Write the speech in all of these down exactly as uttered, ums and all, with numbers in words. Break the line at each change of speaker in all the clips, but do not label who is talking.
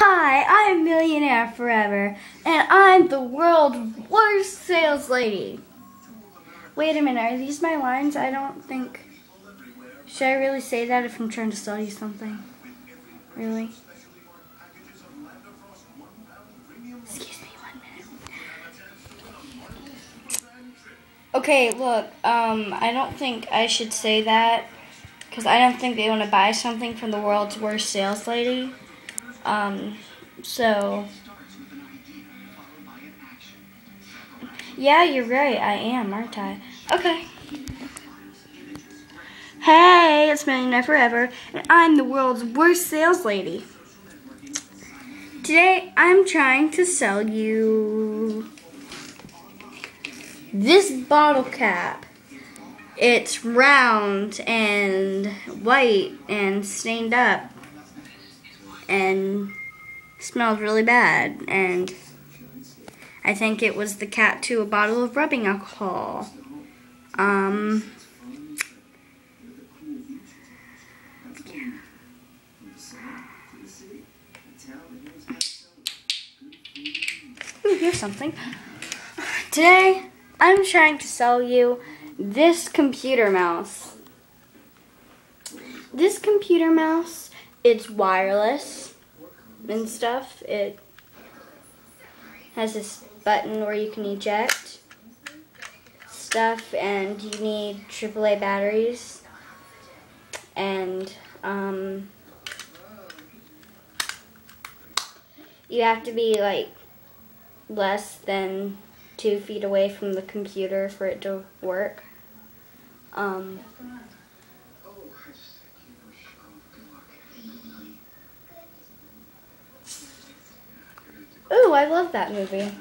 Hi, I'm Millionaire Forever, and I'm the world's worst sales lady. Wait a minute, are these my lines? I don't think... Should I really say that if I'm trying to sell you something? Really? Excuse me one minute. Okay, look, um, I don't think I should say that, because I don't think they want to buy something from the world's worst sales lady. Um, so... Yeah, you're right. I am, aren't I? Okay. Hey, it's Millionaire Forever, and I'm the world's worst sales lady. Today, I'm trying to sell you this bottle cap. It's round and white and stained up and smells really bad, and I think it was the cap to a bottle of rubbing alcohol. Um, yeah. Ooh, here's something. Today, I'm trying to sell you this computer mouse. This computer mouse, it's wireless and stuff. It has this button where you can eject stuff, and you need triple A batteries, and um, you have to be like less than two feet away from the computer for it to work. Um, ooh, I love that movie.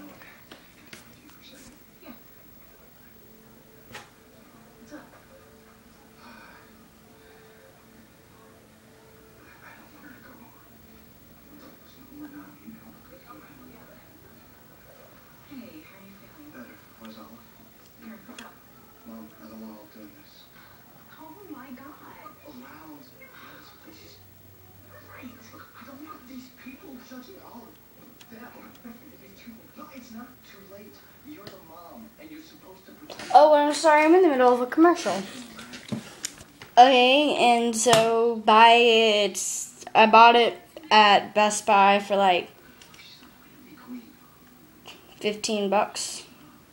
Oh, I'm sorry, I'm in the middle of a commercial. Okay, and so buy it. I bought it at Best Buy for like fifteen bucks.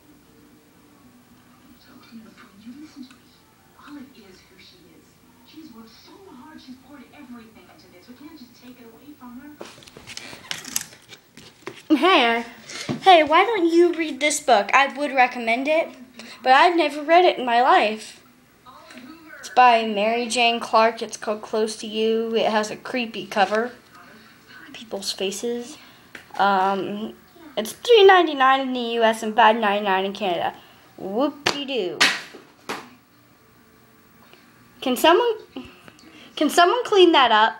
Hey, hey, why don't you read this book? I would recommend it, but I've never read it in my life. It's by Mary Jane Clark. It's called Close to You. It has a creepy cover. People's faces. Um, it's three ninety-nine in the U S and five ninety-nine in Canada. Whoop-de-doo. Can someone, can someone clean that up?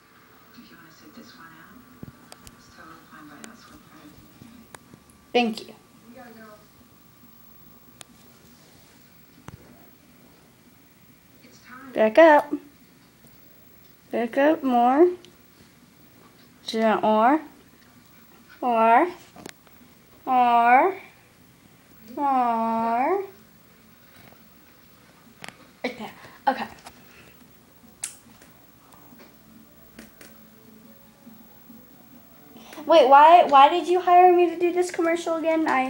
Thank you. Back up. Back up more. Just more. More. More. More. Right there. Okay. Wait, why why did you hire me to do this commercial again? I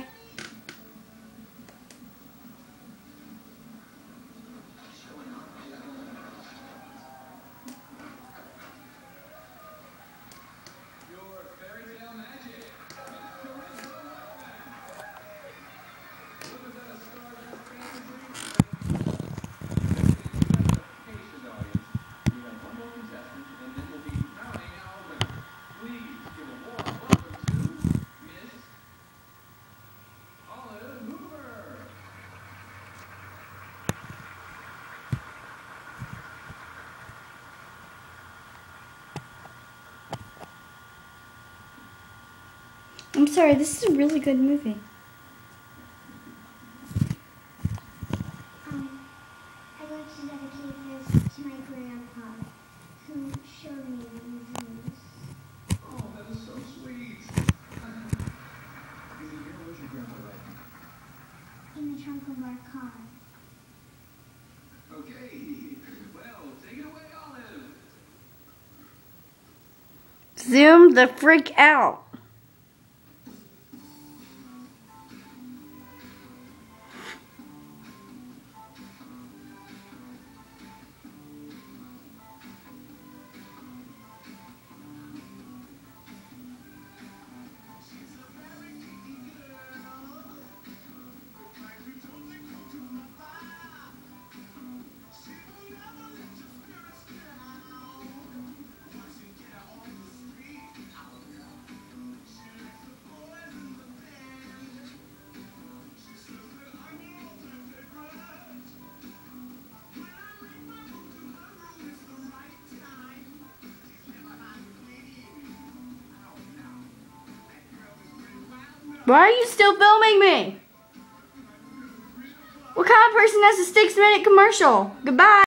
I'm sorry, this is a really good movie.
Um, I'd like to dedicate this to my grandpa, who showed me the movies.
Oh, that is so
Zoom the freak out. Why are you still filming me? What kind of person has a six minute commercial? Goodbye.